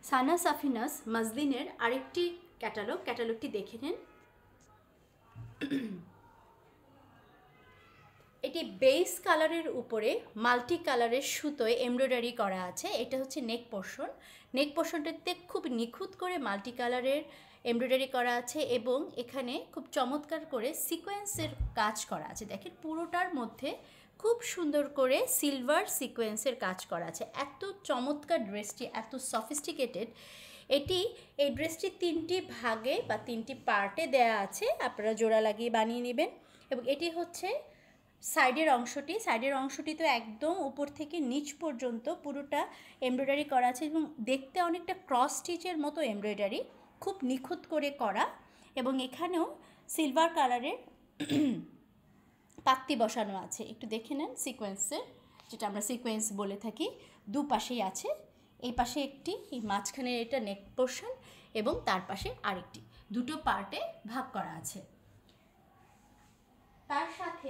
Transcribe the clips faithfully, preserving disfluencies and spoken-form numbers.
সানা সাফিনাস মজলিনের আরেকটি ক্যাটালগ ক্যাটালগটি দেখে নিন। এটি বেস কালারের উপরে মাল্টি কালারের সুতোয় এমব্রয়ডারি করা আছে। এটা হচ্ছে নেক পোর্শন। নেক পোর্শনটাতে খুব নিখুঁত করে মাল্টি কালারের এমব্রয়ডারি করা আছে এবং এখানে খুব চমৎকার করে সিকোয়েন্সের কাজ করা আছে। দেখেন পুরোটার মধ্যে খুব সুন্দর করে সিলভার সিকোয়েন্সের কাজ করা আছে। এত চমৎকার ড্রেসটি, এত সফিস্টিকেটেড। এটি এই ড্রেসটি তিনটি ভাগে বা তিনটি পার্টে দেয়া আছে, আপনারা জোড়া লাগিয়ে বানিয়ে নেবেন। এবং এটি হচ্ছে সাইডের অংশটি। সাইডের অংশটি তো একদম উপর থেকে নিচ পর্যন্ত পুরোটা এমব্রয়ডারি করা আছে এবং দেখতে অনেকটা ক্রস স্টিচের মতো এমব্রয়ডারি, খুব নিখুঁত করে করা। এবং এখানেও সিলভার কালারের পাত্তি বসানো আছে। একটু দেখে নেন সিকোয়েন্সের, যেটা আমরা সিকোয়েন্স বলে থাকি, দুপাশেই আছে। এই পাশে একটি, এই মাঝখানে এটা নেক পোর্শন এবং তার পাশে আরেকটি, দুটো পার্টে ভাগ করা আছে। তার সাথে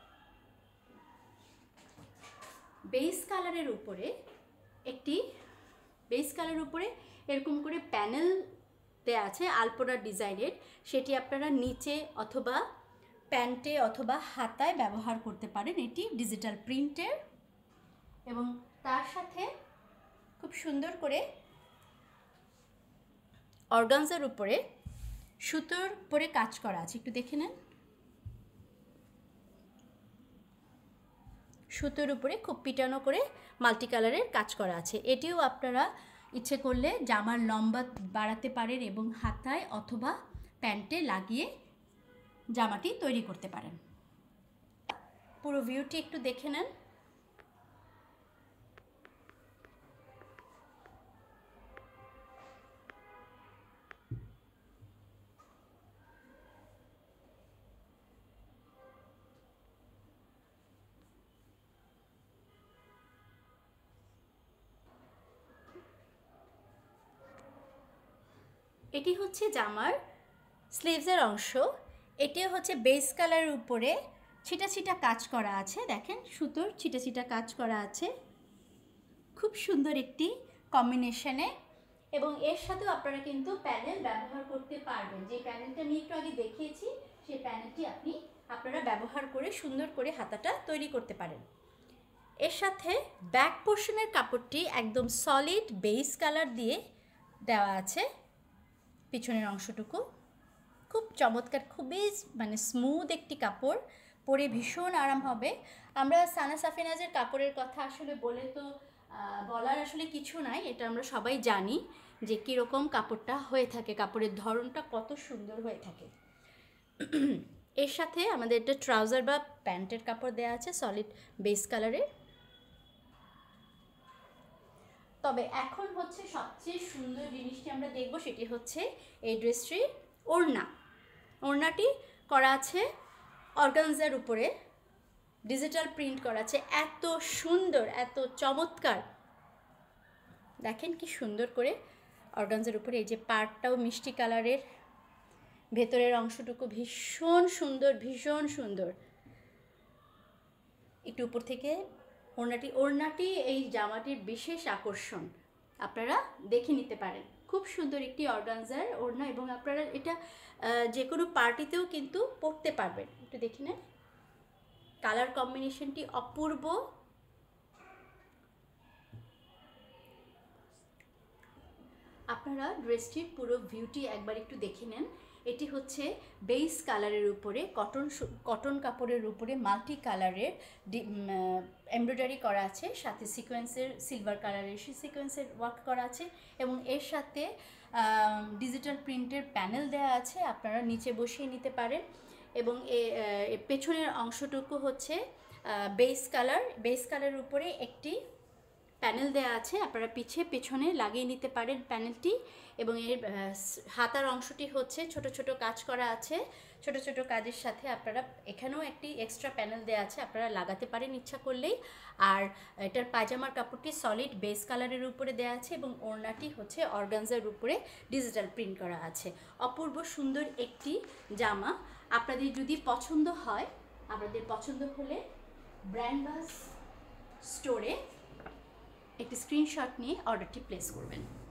বেস কালারের উপরে একটি বেস কালারের উপরে এরকম করে প্যানেল দেয়া আছে আলপনা ডিজাইনের। সেটি আপনারা নিচে অথবা প্যান্টে অথবা হাতায় ব্যবহার করতে পারেন। এটি ডিজিটাল প্রিন্টের এবং তার সাথে খুব সুন্দর করে অর্গানজার উপরে সুতোর উপরে কাজ করা আছে। একটু দেখে নেন, সুতোর উপরে খুব পিটানো করে মাল্টি কালারের কাজ করা আছে। এটিও আপনারা ইচ্ছে করলে জামার লম্বা বাড়াতে পারেন এবং হাতায় অথবা প্যান্টে লাগিয়ে জামাটি তৈরি করতে পারেন। পুরো ভিউটি একটু দেখে নেন। এটি হচ্ছে জামার স্লিভসের অংশ। এটিও হচ্ছে বেস কালারের উপরে ছিটা ছিটা কাজ করা আছে। দেখেন সুতোর ছিটা ছিটা কাজ করা আছে, খুব সুন্দর একটি কম্বিনেশনে। এবং এর সাথেও আপনারা কিন্তু প্যানেল ব্যবহার করতে পারবেন। যে প্যানেলটা আমি একটু আগে দেখিয়েছি, সেই প্যানেলটি আপনি আপনারা ব্যবহার করে সুন্দর করে হাতাটা তৈরি করতে পারেন। এর সাথে ব্যাক পোর্শনের কাপড়টি একদম সলিড বেস কালার দিয়ে দেওয়া আছে। পিছনের অংশটুকু খুব চমৎকার, খুবই মানে স্মুথ একটি কাপড়, পরে ভীষণ আরাম হবে। আমরা সানা সাফিনাজের কাপড়ের কথা আসলে বলে তো বলার আসলে কিছু নাই, এটা আমরা সবাই জানি যে কীরকম কাপড়টা হয়ে থাকে, কাপড়ের ধরনটা কত সুন্দর হয়ে থাকে। এর সাথে আমাদের একটা ট্রাউজার বা প্যান্টের কাপড় দেওয়া আছে সলিড বেস কালারের। তবে এখন হচ্ছে সবচেয়ে সুন্দর জিনিসটি আমরা দেখব, সেটি হচ্ছে এই ড্রেসটির ওড়না। ওড়নাটি করা আছে অর্গানজার উপরে, ডিজিটাল প্রিন্ট করা আছে। এত সুন্দর, এত চমৎকার, দেখেন কি সুন্দর করে অর্গানজার উপরে। এই যে পার্টটাও মিষ্টি কালারের, ভেতরের অংশটুকু ভীষণ সুন্দর, ভীষণ সুন্দর। একটু উপর থেকে ওড়নাটি ওড়নাটি এই জামাটির বিশেষ আকর্ষণ, আপনারা দেখে নিতে পারেন। খুব সুন্দর একটি অর্গানজার ওড়না এবং আপনারা এটা যে কোনো পার্টিতেও কিন্তু পরতে পারবেন। একটু দেখে নেন, কালার কম্বিনেশনটি অপূর্ব। আপনারা ড্রেসটির পুরো ভিউটি একবার একটু দেখে নেন। এটি হচ্ছে বেস কালারের উপরে কটন কটন কাপড়ের উপরে মাল্টি কালারের এমব্রয়ডারি করা আছে, সাথে সিকোয়েন্সের সিলভার কালারের সিকোয়েন্সের ওয়ার্ক করা আছে এবং এর সাথে ডিজিটাল প্রিন্টের প্যানেল দেওয়া আছে, আপনারা নিচে বসিয়ে নিতে পারেন। এবং এ পেছনের অংশটুকু হচ্ছে বেস কালার, বেস কালারের উপরে একটি প্যানেল দেওয়া আছে, আপনারা পিছে পেছনে লাগিয়ে নিতে পারেন প্যানেলটি। এবং এর হাতার অংশটি হচ্ছে ছোট ছোট কাজ করা আছে, ছোট ছোট কাজের সাথে আপনারা এখানেও একটি এক্সট্রা প্যানেল দেওয়া আছে, আপনারা লাগাতে পারেন ইচ্ছা করলেই। আর এটার পায়জামার কাপড়টি সলিড বেস কালারের উপরে দেওয়া আছে এবং ওড়নাটি হচ্ছে অর্গানজার উপরে ডিজিটাল প্রিন্ট করা আছে। অপূর্ব সুন্দর একটি জামা। আপনাদের যদি পছন্দ হয়, আপনাদের পছন্দ হলে ব্র্যান্ড বাস স্টোরে একটি স্ক্রিনশট নিয়ে অর্ডারটি প্লেস করবেন।